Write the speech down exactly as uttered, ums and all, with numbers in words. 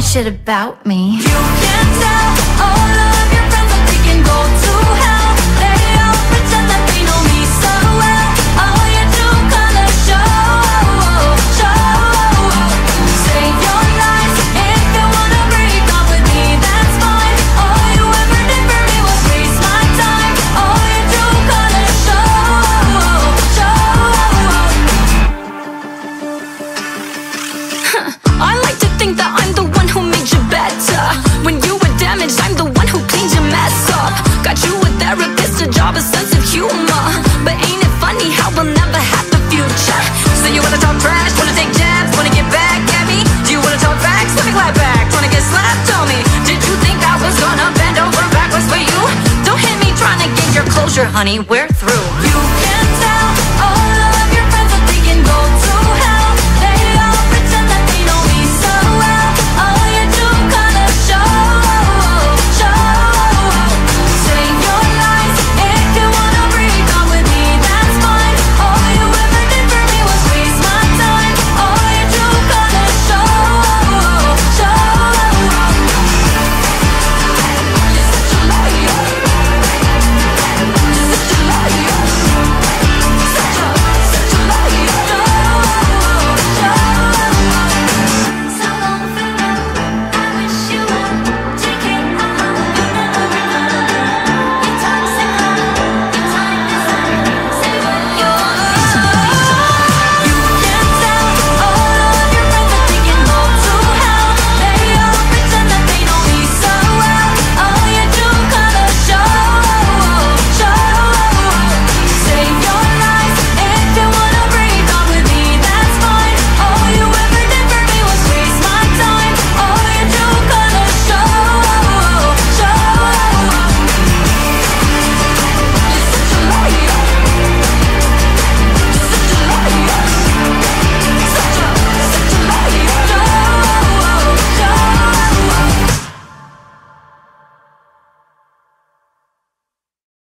shit about me. You can tell all of your friends that they can go to hell. They all pretend that they know me so well. All you true colors show, show. Say your lies if you wanna break up with me, that's fine. All you ever did for me was waste my time. All you true colors show, show. I like to think that I'm the one who made you better. When you were damaged, I'm the one who cleaned your mess up. Got you a therapist, a job, a sense of humor. But ain't it funny how we'll never have the future? So you wanna talk trash, wanna take jabs, wanna get back at me? Do you wanna talk facts? Let me clap back. Wanna get slapped? Tell me, did you think I was gonna bend over backwards for you? Don't hit me trying to get your closure, honey, we're through.